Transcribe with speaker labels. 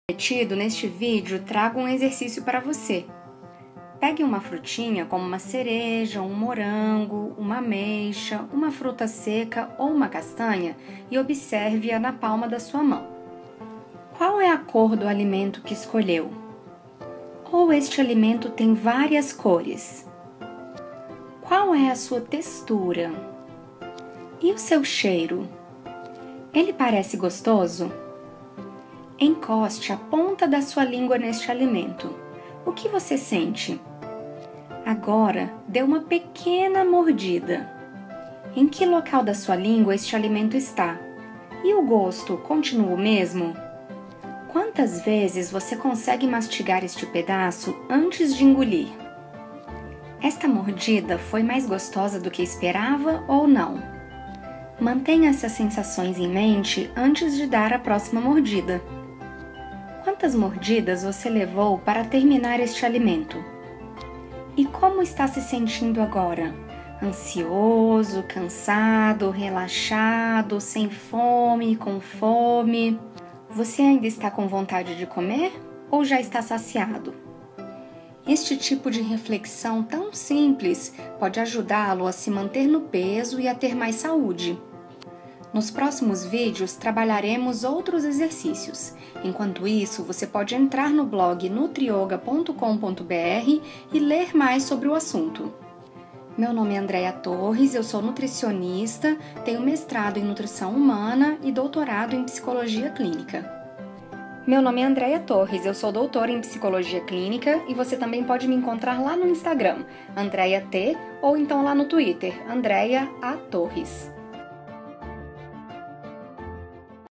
Speaker 1: Prometido, neste vídeo trago um exercício para você. Pegue uma frutinha como uma cereja, um morango, uma ameixa, uma fruta seca ou uma castanha e observe-a na palma da sua mão. Qual é a cor do alimento que escolheu? Ou este alimento tem várias cores? Qual é a sua textura? E o seu cheiro? Ele parece gostoso? Encoste a ponta da sua língua neste alimento. O que você sente? Agora, dê uma pequena mordida. Em que local da sua língua este alimento está? E o gosto continua o mesmo? Quantas vezes você consegue mastigar este pedaço antes de engolir? Esta mordida foi mais gostosa do que esperava ou não? Mantenha essas sensações em mente antes de dar a próxima mordida. Quantas mordidas você levou para terminar este alimento? E como está se sentindo agora? Ansioso, cansado, relaxado, sem fome, com fome? Você ainda está com vontade de comer ou já está saciado? Este tipo de reflexão tão simples pode ajudá-lo a se manter no peso e a ter mais saúde. Nos próximos vídeos trabalharemos outros exercícios. Enquanto isso, você pode entrar no blog nutrioga.com.br e ler mais sobre o assunto. Meu nome é Andréia Torres, eu sou nutricionista, tenho mestrado em nutrição humana e doutorado em psicologia clínica. Meu nome é Andréia Torres, eu sou doutora em psicologia clínica e você também pode me encontrar lá no Instagram, Andréia T, ou então lá no Twitter, Andréia A. Torres.